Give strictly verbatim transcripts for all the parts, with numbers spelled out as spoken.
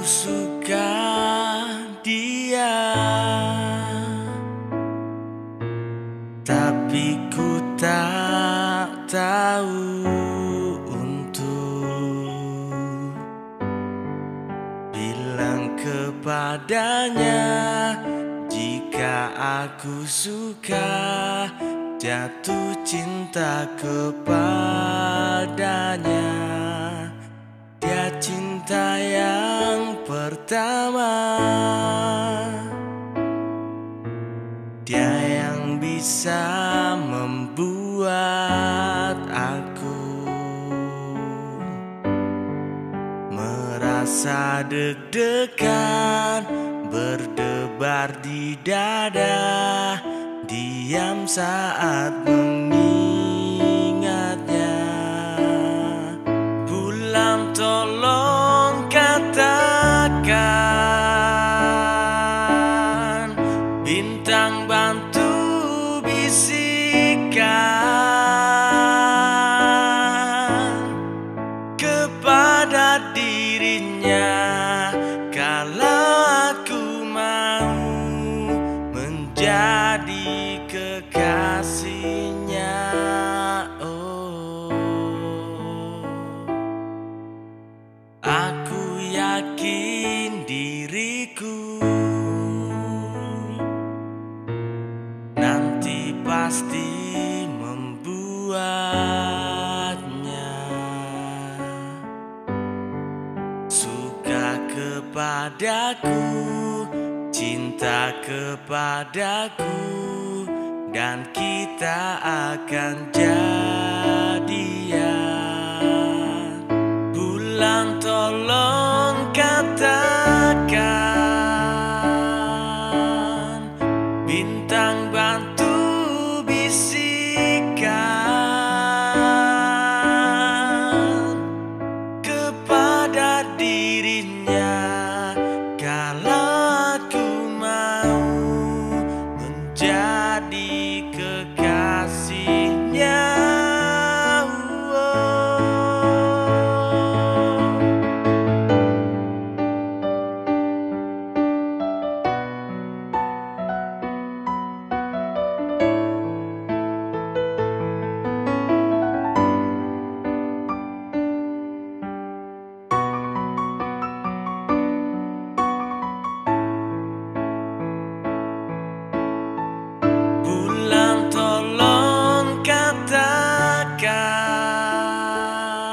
suka dia, tapi ku tak tahu untuk bilang kepadanya jika aku suka, jatuh cinta kepadanya. Dia cinta yang pertama, dia yang bisa membuat aku merasa deg-degan, berdebar di dada, diam saat mengingatnya. Bulan tolong katakan, bintang bantu bisikan kepada dirinya kalau aku mau menjadi kekasihnya. Oh, aku yakin diriku nanti pasti membuatnya suka kepadaku, cinta kepadaku, dan kita akan jadian. Bulan tolong katakan, bintang bantu bisikan kepada dirinya kalau aku mau menjadi kekasihnya. Bulan tolong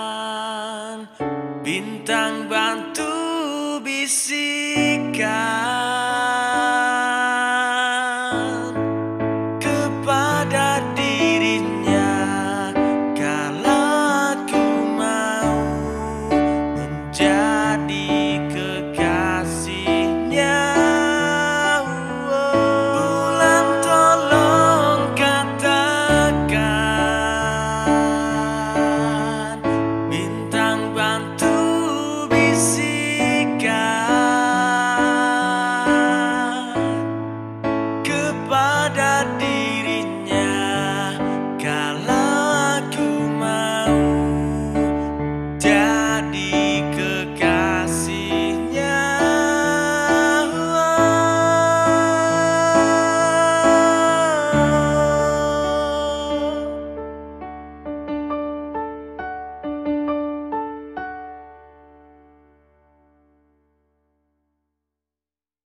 katakan, bintang bantu bisikan